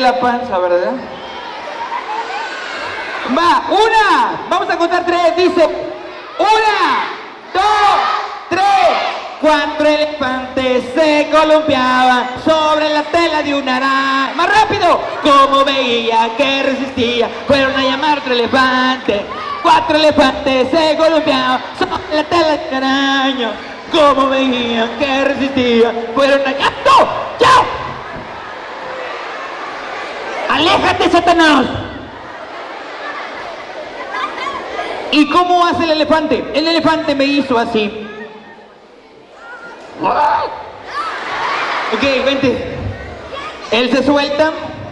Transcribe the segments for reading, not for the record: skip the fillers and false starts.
la panza, ¿verdad? Va, una, vamos a contar tres, dice, una, dos, tres. Cuatro elefantes se columpiaban sobre la tela de una araña. ¡Más rápido! Como veía que resistía, fueron a llamar otro elefante. Cuatro elefantes se columpiaban sobre la tela de una araña. Como veían que resistía, fueron a llamar... ¡No! ¡Chao! ¡Aléjate, Satanás! ¿Y cómo hace el elefante? El elefante me hizo así. Ok, vente. Él se suelta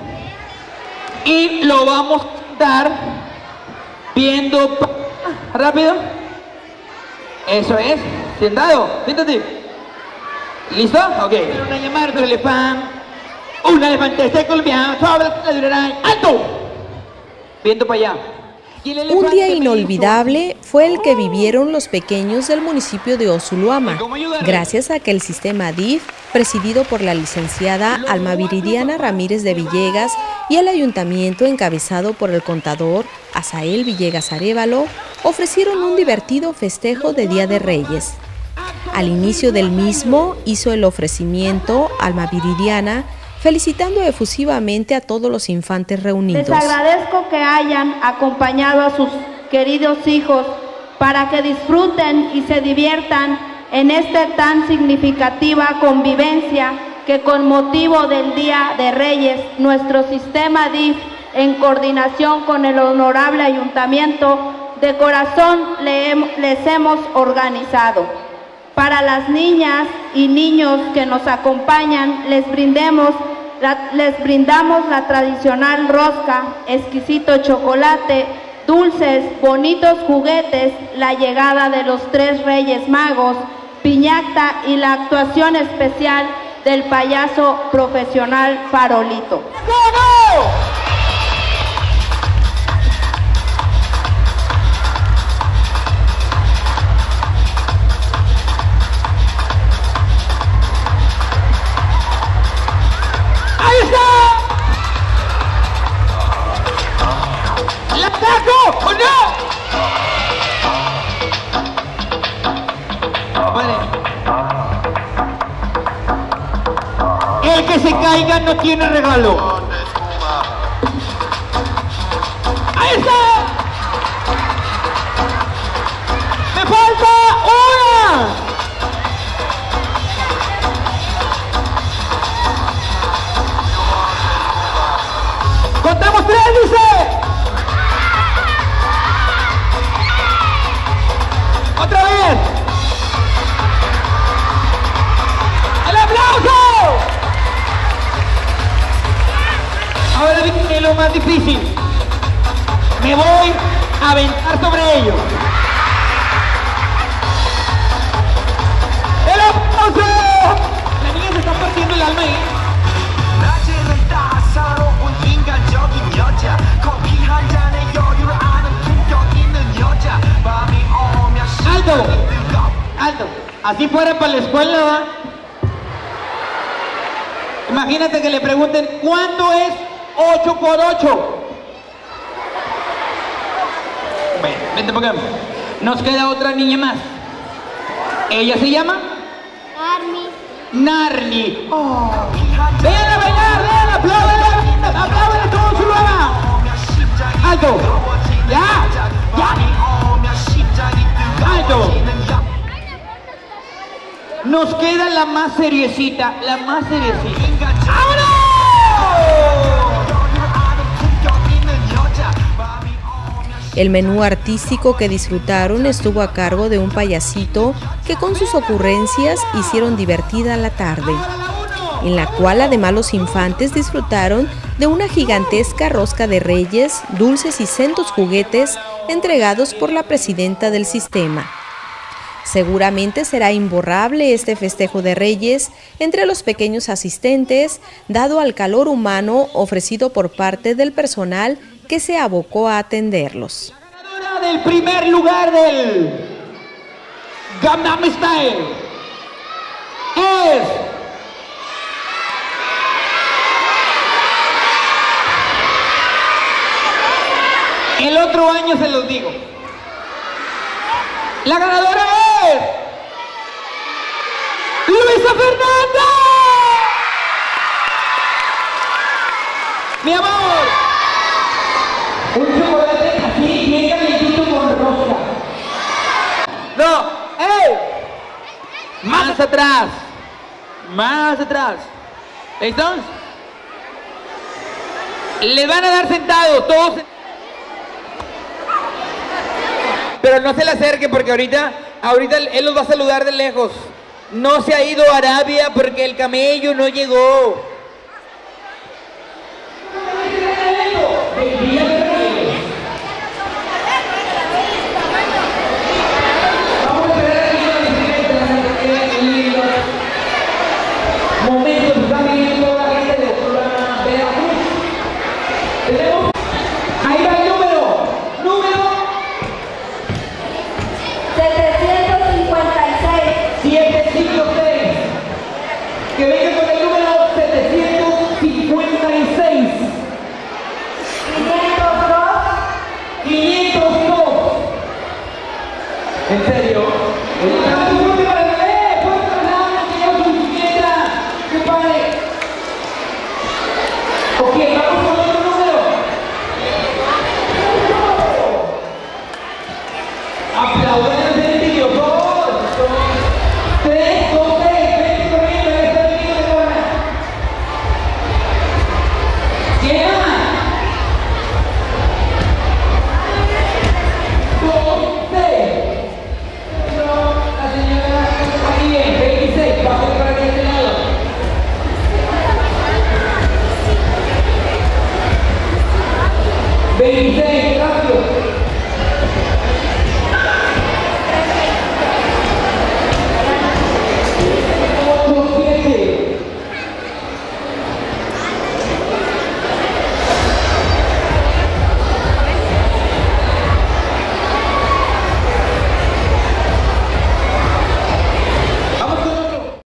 y lo vamos a dar viendo rápido. Eso es. Sentado. Siéntate. ¿Listo? Ok. Una llamada de elefante. Un elefante se columpiaba sobre la tela de una araña. ¡Alto! Viendo para allá. Un día inolvidable fue el que vivieron los pequeños del municipio de Osuluama, gracias a que el sistema DIF, presidido por la licenciada Alma Viridiana Ramírez de Villegas y el ayuntamiento encabezado por el contador Asael Villegas Arévalo, ofrecieron un divertido festejo de Día de Reyes. Al inicio del mismo hizo el ofrecimiento Alma Viridiana, felicitando efusivamente a todos los infantes reunidos. Les agradezco que hayan acompañado a sus queridos hijos para que disfruten y se diviertan en esta tan significativa convivencia que con motivo del Día de Reyes, nuestro sistema DIF, en coordinación con el honorable ayuntamiento, de corazón les hemos organizado. Para las niñas y niños que nos acompañan, les brindamos la tradicional rosca, exquisito chocolate, dulces, bonitos juguetes, la llegada de los 3 Reyes Magos, piñata y la actuación especial del payaso profesional Farolito. ¡Vamos! ¡Ahí está! ¡La saco o no! Vale. El que se caiga no tiene regalo. ¡Ahí está! ¡Me falta una! ¡Contamos 3, dice! ¡Otra vez! ¡El aplauso! Ahora viene lo más difícil. Me voy a aventar sobre ellos. ¡El aplauso! La niña se está partiendo el alma ahí. ¡Alto! ¡Alto! Así fuera para la escuela, ¿va? Imagínate que le pregunten, ¿cuánto es 8 por 8? Bueno, vente por acá. Nos queda otra niña más. ¿Ella se llama? Narni. Oh. ¡Ven a bailar! ¡Ven! ¡Apláudale! ¡Apláudale todo su lugar! ¡Alto! ¡Ya! ¡Ya! ¡Alto! Nos queda la más seriecita, la más seriecita. ¡Vámonos! El menú artístico que disfrutaron estuvo a cargo de un payasito que con sus ocurrencias hicieron divertida la tarde, en la cual además los infantes disfrutaron de una gigantesca rosca de reyes, dulces y centos juguetes entregados por la presidenta del sistema. Seguramente será imborrable este festejo de Reyes entre los pequeños asistentes, dado al calor humano ofrecido por parte del personal que se abocó a atenderlos. La ganadora del primer lugar del Gangnam Style es El otro año se los digo. La ganadora es Luisa Fernanda. Mi amor, un chocolate así bien calientito con rosca. No, ¡ey! Más atrás. Más atrás. ¿Listos? Les van a dar sentados, todos. Pero no se le acerque porque ahorita él los va a saludar de lejos. No se ha ido a Arabia porque el camello no llegó.